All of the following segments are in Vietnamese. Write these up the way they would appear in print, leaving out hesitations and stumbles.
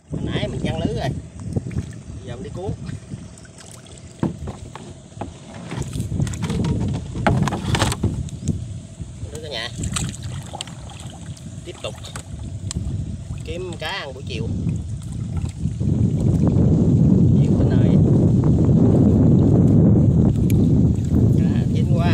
Hồi nãy mình giăng lưới rồi, giờ mình đi cuốn. Lưới cả nhà. Tiếp tục kiếm cá ăn buổi chiều. Chiều tới nơi. Cá chín quá.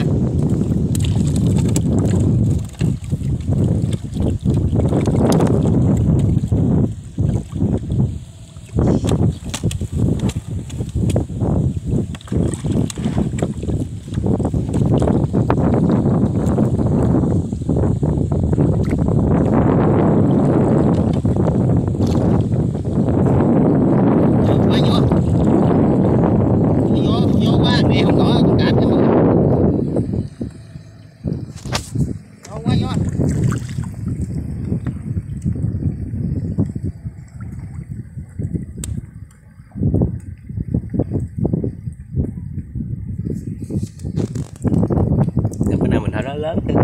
Bữa nào mình thả nó lớn hơn.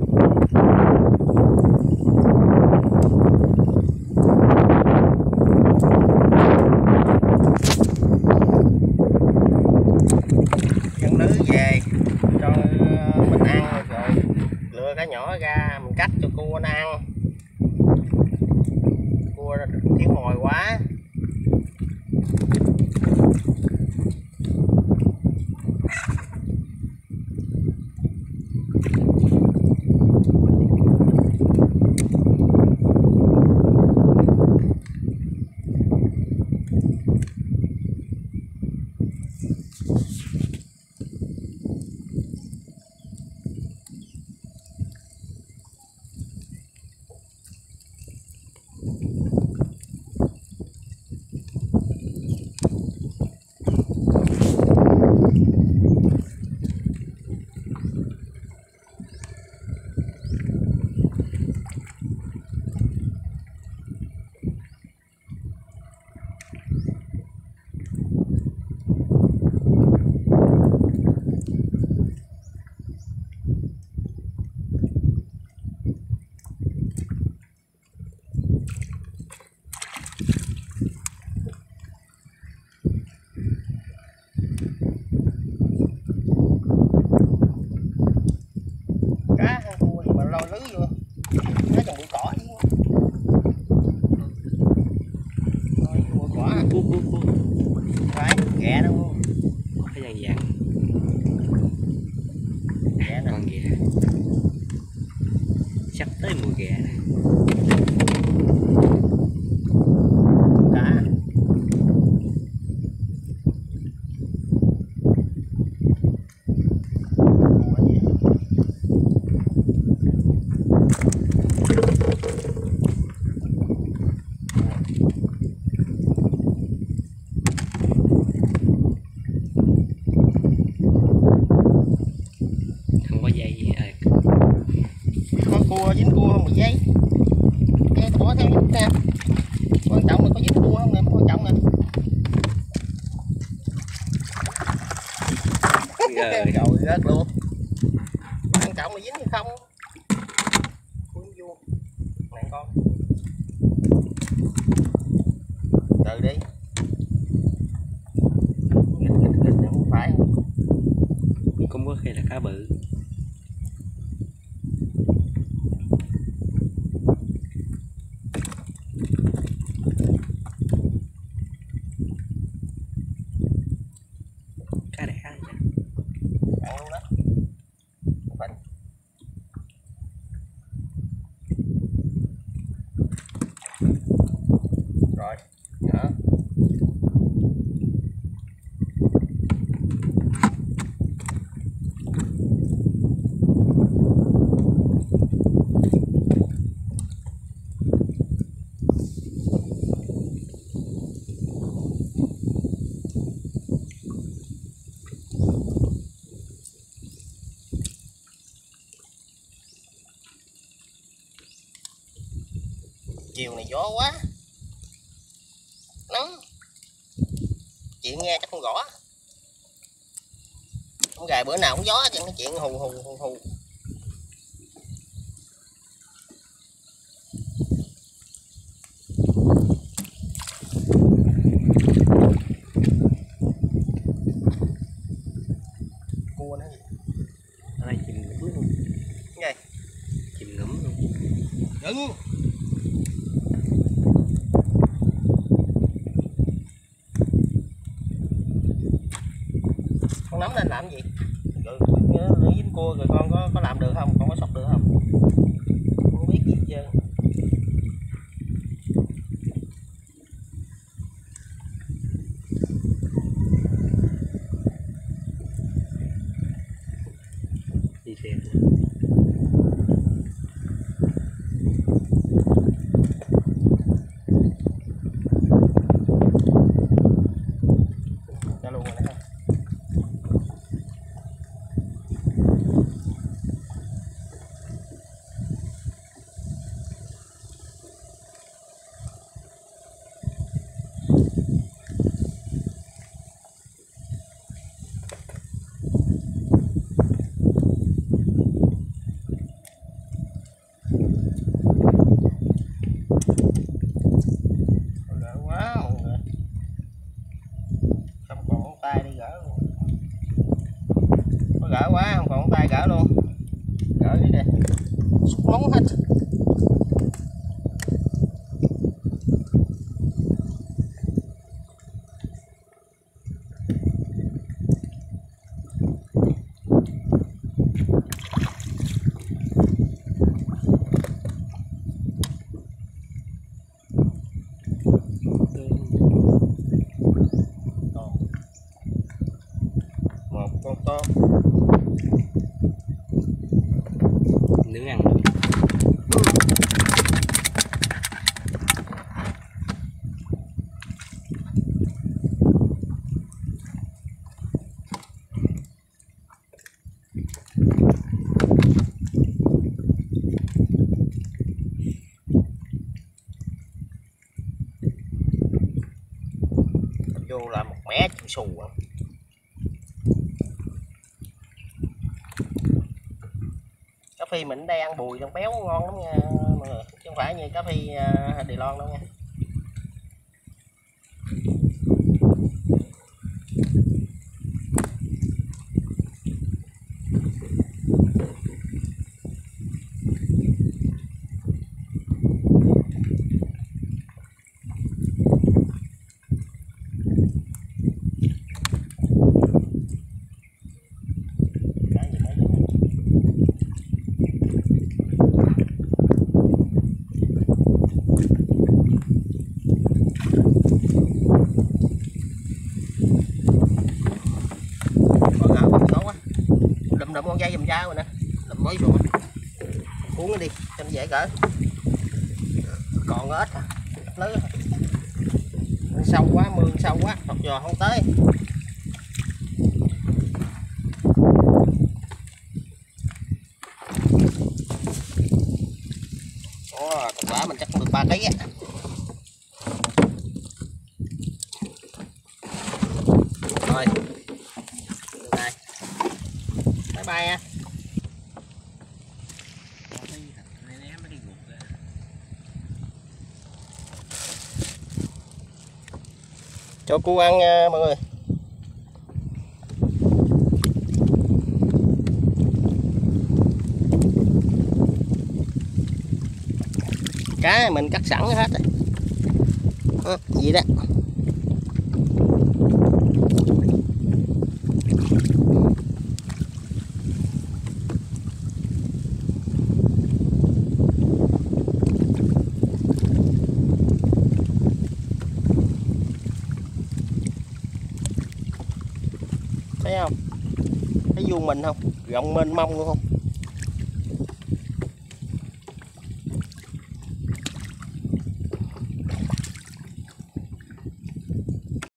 Dẫn lưới về cho mình ăn rồi lựa cá nhỏ ra mình cắt cho cua nó ăn. Cua thiếu mồi quá. Ghẹ đâu luôn. Cái vàng vàng. Ghẹ nè. Con ghẹ. Sắp tới mùa ghẹ nè. Cá. Không có dây à. Có cua dính cua không 10 giây. Cái bỏ theo dính nè. Quan trọng là có dính cua không nè, quan trọng nè. Rồi rớt luôn. Quan trọng là dính hay không. Cuốn vuông. Nè con. Từ đi. Nghịch này không phải. Cũng có khi là cá bự. Cá đẻ này nha. Ăn luôn đó. Bệnh. Rồi, đó. Chiều này gió quá nóng, chuyện nghe chắc con gõ, con gà bữa nào cũng gió chứ cái chuyện hù hù hù hù. con nắm nên làm gì rồi nó dính cua rồi con có làm được không, con có sóc được không, không biết gì hết trơn. Đi xem cho luôn rồi nè. Quá mọi người, không còn ngón tay đi gỡ luôn, có gỡ quá không còn ngón tay gỡ luôn, gỡ đi nè, xúc móng hết. Một con tôm nướng ăn luôn. vô là một mẻ chịu xù không. Cá phi mình đây ăn bùi trong béo ngon lắm nha mọi người, chứ không phải như cá phi Đài Loan đâu nha. Đùm con dây dùm dao rồi nè, đùm mới rồi cuốn nó đi cho nó dễ cỡ, còn ít à, lớn sâu quá, mương sâu quá, học giò không tới. Thật quả mình chắc cũng được 3 kg á. Rồi này, bye bye nha. Cho cua ăn nha mọi người. Cá mình cắt sẵn hết rồi. Vậy đó. Thấy không? Thấy vuông mình không? Rộng mênh mông luôn không?